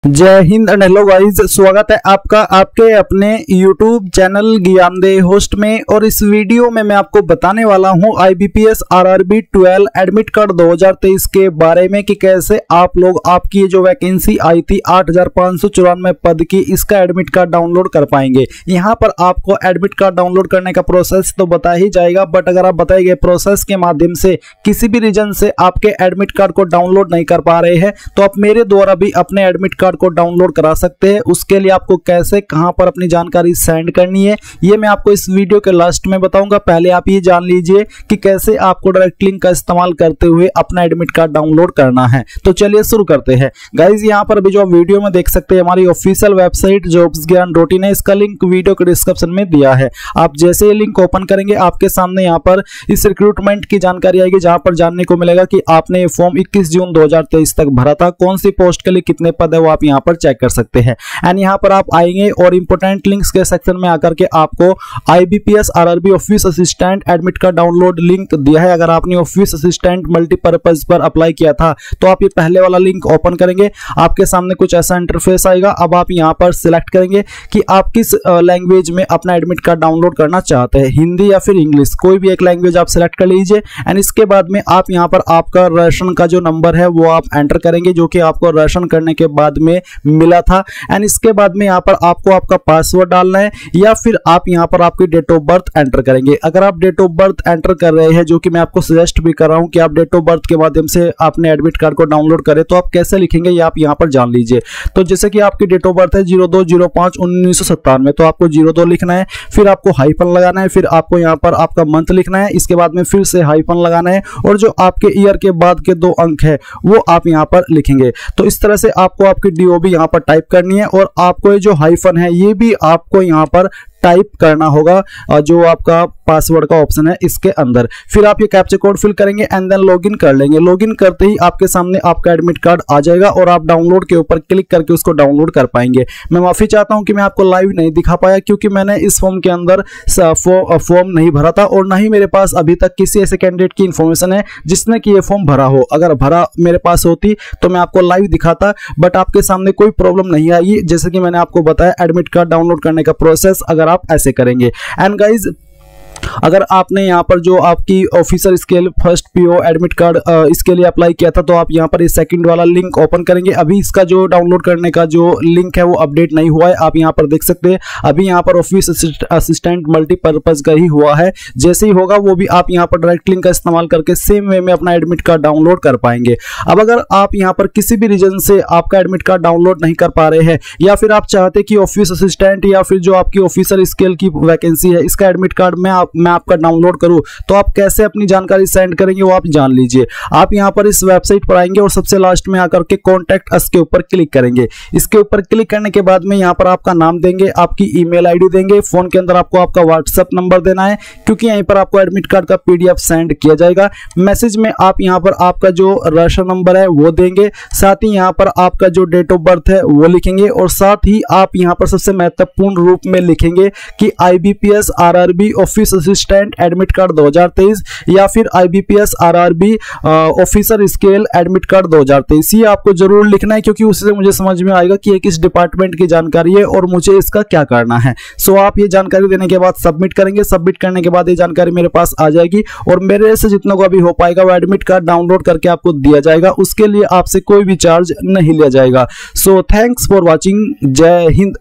जय Hind and hello guys, स्वागत है आपका आपके अपने YouTube चैनल ज्ञानदेह होस्ट में। और इस वीडियो में मैं आपको बताने वाला हूं IBPS RRB 12 एडमिट कार्ड 2023 के बारे में कि कैसे आप लोग आपकी जो वैकेंसी आई थी 8594 पद की, इसका एडमिट कार्ड डाउनलोड कर पाएंगे। यहां पर आपको एडमिट कार्ड डाउनलोड करने का प्रोसेस तो बता ही जाएगा, बट अगर आप बताए गए प्रोसेस के माध्यम से किसी भी रीजन से आपके एडमिट कार्ड को डाउनलोड नहीं कर पा रहे हैं तो आप मेरे द्वारा भी अपने एडमिट कार्ड को डाउनलोड करा सकते हैं। उसके लिए आपको कैसे कहां पर अपनी जानकारी सेंड करनी है ये मैं आपको इस वीडियो के लास्ट में बताऊंगा। पहले आप ये जान लीजिए कि कैसे आपको डायरेक्ट लिंक का इस्तेमाल करते हुए अपना एडमिट कार्ड डाउनलोड करना है। तो चलिए शुरू करते हैं गाइज। यहां पर भी जो वीडियो में देख सकते हैं हमारी ऑफिशियल वेबसाइट jobsgyan.in है, इसका लिंक वीडियो के डिस्क्रिप्शन में दिया है। आप जैसे ये लिंक ओपन करेंगे आपके सामने यहाँ पर इस रिक्रूटमेंट की जानकारी आएगी, जहां पर जानने को मिलेगा कि आपने ये फॉर्म 21 जून 2023 तक भरा था, कौन सी पोस्ट के लिए कितने पद है वो आप यहाँ पर चेक कर सकते हैं। एंड यहाँ पर आप आएंगे और इंपोर्टेंट लिंक्स के सेक्शन में आकर के आपको IBPS RRB office assistant admit card download link दिया है। अगर आपने ऑफिस असिस्टेंट मल्टीपर्पज पर अप्लाई किया था तो आप ये पहले वाला लिंक ओपन करेंगे, आपके सामने कुछ ऐसा इंटरफेस आएगा। अब आप यहाँ पर सिलेक्ट करेंगे कि आप किस लैंग्वेज में अपना एडमिट कार्ड डाउनलोड करना चाहते हैं, हिंदी या फिर इंग्लिश, कोई भी एक लैंग्वेज आप सिलेक्ट कर लीजिए। एंड इसके बाद में आप यहाँ पर आपका राशन का जो नंबर है वो आप एंटर करेंगे, जो कि आपको राशन करने के बाद में मिला था। एंड इसके बाद में यहाँ पर आपको आपका पासवर्ड डालना है या फिर आप यहाँ पर आपकी डेट ऑफ बर्थ एंटर करेंगे। अगर आप डेट ऑफ बर्थ एंटर कर रहे हैं, जो कि मैं आपको सजेस्ट भी कर रहा हूँ कि आप डेट ऑफ बर्थ के माध्यम से आपने एडमिट कार्ड को डाउनलोड करें, तो आप कैसे लिखेंगे ये आप यहाँ पर जान लीजिए। तो जैसे कि आपकी डेट ऑफ बर्थ है 02/05/1997, तो आपको 02 लिखना है, फिर आपको हाइफन लगाना है, फिर आपको यहाँ पर आपका मंथ लिखना है, इसके बाद में फिर से हाइफन लगाना है और जो आपके ईयर के बाद के 2 अंक है वो आप यहाँ पर लिखेंगे। तो इस तरह से आपको आपकी DOB यहाँ पर टाइप करनी है और आपको ये जो हाइफन है ये भी आपको यहाँ पर टाइप करना होगा जो आपका पासवर्ड का ऑप्शन है इसके अंदर। फिर आप ये कैप्चा कोड फिल करेंगे एंड देन लॉगिन कर लेंगे। लॉगिन करते ही आपके सामने आपका एडमिट कार्ड आ जाएगा और आप डाउनलोड के ऊपर क्लिक करके उसको डाउनलोड कर पाएंगे। मैं माफी चाहता हूं कि मैं आपको लाइव नहीं दिखा पाया, क्योंकि मैंने इस फॉर्म के अंदर फॉर्म नहीं भरा था और ना ही मेरे पास अभी तक किसी ऐसे कैंडिडेट की इंफॉर्मेशन है जिसने कि ये फॉर्म भरा हो। अगर भरा मेरे पास होती तो मैं आपको लाइव दिखाता, बट आपके सामने कोई प्रॉब्लम नहीं आई। जैसे कि मैंने आपको बताया एडमिट कार्ड डाउनलोड करने का प्रोसेस अगर आप ऐसे करेंगे। एंड गाइज, अगर आपने यहाँ पर जो आपकी officer scale first PO admit card इसके लिए अप्लाई किया था तो आप यहाँ पर इस सेकंड वाला लिंक ओपन करेंगे। अभी इसका जो डाउनलोड करने का जो लिंक है वो अपडेट नहीं हुआ है, आप यहाँ पर देख सकते हैं। अभी यहाँ पर ऑफिस असिस्टेंट मल्टीपर्पज का ही हुआ है, जैसे ही होगा वो भी आप यहाँ पर डायरेक्ट लिंक का इस्तेमाल करके सेम वे में अपना एडमिट कार्ड डाउनलोड कर पाएंगे। अब अगर आप यहाँ पर किसी भी रीजन से आपका एडमिट कार्ड डाउनलोड नहीं कर पा रहे हैं या फिर आप चाहते कि ऑफिस असिस्टेंट या फिर जो आपकी ऑफिसर स्केल की वैकेंसी है इसका एडमिट कार्ड मैं आपका डाउनलोड करूं, तो आप कैसे अपनी जानकारी सेंड करेंगे वो आप जान लीजिए। आप यहां पर इस वेबसाइट पर आएंगे और सबसे लास्ट में आकर के कॉन्टैक्ट अस के ऊपर क्लिक करेंगे। इसके ऊपर क्लिक करने के बाद में यहां पर आपका नाम देंगे, आपकी ईमेल आईडी देंगे, फोन के अंदर आपको आपका व्हाट्सएप नंबर देना है, क्योंकि यहीं पर आपको एडमिट कार्ड का PDF सेंड किया जाएगा। मैसेज में आप यहां पर आपका जो राशन नंबर है वो देंगे, साथ ही यहां पर आपका जो डेट ऑफ बर्थ है वो लिखेंगे और साथ ही आप यहां पर सबसे महत्वपूर्ण रूप में लिखेंगे कि IBPS RRB office assistant admit card 2023 या फिर IBPS RRB officer scale admit card 2023। ये आपको जरूर लिखना है, क्योंकि उससे मुझे समझ में आएगा कि ये किस डिपार्टमेंट की जानकारी है और मुझे इसका क्या करना है। सो आप ये जानकारी देने के बाद सबमिट करेंगे। सबमिट करने के बाद ये जानकारी मेरे पास आ जाएगी और मेरे से जितना को अभी हो पाएगा वो एडमिट कार्ड डाउनलोड करके आपको दिया जाएगा। उसके लिए आपसे कोई भी चार्ज नहीं लिया जाएगा। So thanks for watching. जय हिंद।